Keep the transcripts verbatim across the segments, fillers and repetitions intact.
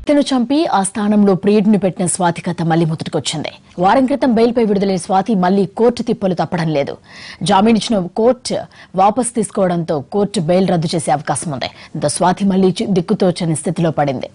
తను చంపి ఆ స్థానంలో ప్రియుడిని పెట్టిన స్వాతి కథ మళ్లీ మొదటికొచ్చింది. వారం క్రితం బెయిల్పై విడుదలైన స్వాతి మళ్లీ కోర్టు తిప్పలు తప్పడం లేదు. జామీన్ ఇచ్చిన కోర్టు వాపసు తీసుకోవడంతో కోర్టు బెయిల్ రద్దు చేసే అవకాశం ఉంది. దీంతో స్వాతి మళ్లీ దిక్కుతోచని స్థితిలో పడింది.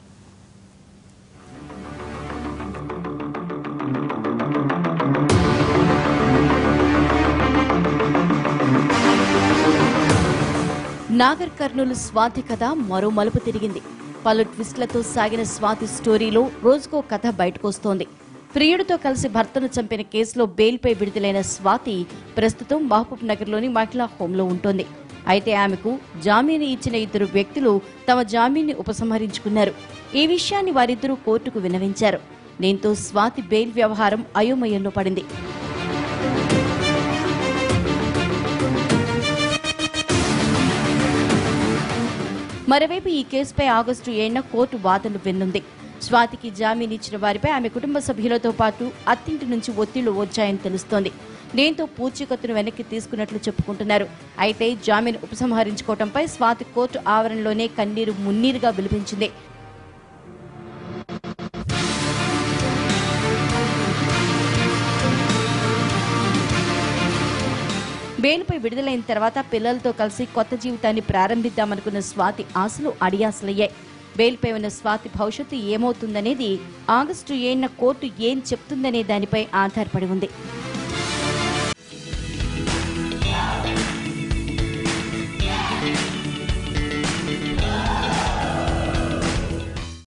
నాగర్ కర్నూలు స్వాతి కథ మరో మలుపు తిరిగింది. పలు ట్విస్టులతో సాగిన స్వాతి స్టోరీలో రోజుకో కథ బయటకొస్తోంది. ప్రియుడితో కలిసి భర్తను చంపిన కేసులో బెయిల్పై విడుదలైన స్వాతి ప్రస్తుతం మహబూబ్ నగర్లోని మహిళా హోంలో ఉంటోంది. అయితే ఆమెకు జామీను ఇచ్చిన ఇద్దరు వ్యక్తులు తమ జామీన్ని ఉపసంహరించుకున్నారు. ఈ విషయాన్ని వారిద్దరూ కోర్టుకు విన్నవించారు. దీంతో స్వాతి బెయిల్ వ్యవహారం అయోమయంలో పడింది. మరోవైపు ఈ కేసుపై ఆగస్టు ఏడున కోర్టు వాదనలు వినుంది. స్వాతికి జామీన్ ఇచ్చిన వారిపై ఆమె కుటుంబ సభ్యులతో పాటు అత్తింటి నుంచి ఒత్తిళ్లు వచ్చాయని తెలుస్తోంది. దీంతో పూచీకత్తును వెనక్కి తీసుకున్నట్లు చెప్పుకుంటున్నారు. అయితే జామీన్ ఉపసంహరించుకోవడంపై స్వాతి కోర్టు ఆవరణలోనే కన్నీరు మున్నీరుగా విలిపించింది. బెయిల్పై విడుదలైన తర్వాత పిల్లలతో కలిసి కొత్త జీవితాన్ని ప్రారంభిద్దామనుకున్న స్వాతి ఆశలు అడియాసలయ్యాయి. బెయిల్పై ఉన్న స్వాతి భవిష్యత్తు ఏమవుతుందనేది ఆగస్టు ఏడున కోర్టు ఏం చెప్తుందనే దానిపై ఆధారపడి ఉంది.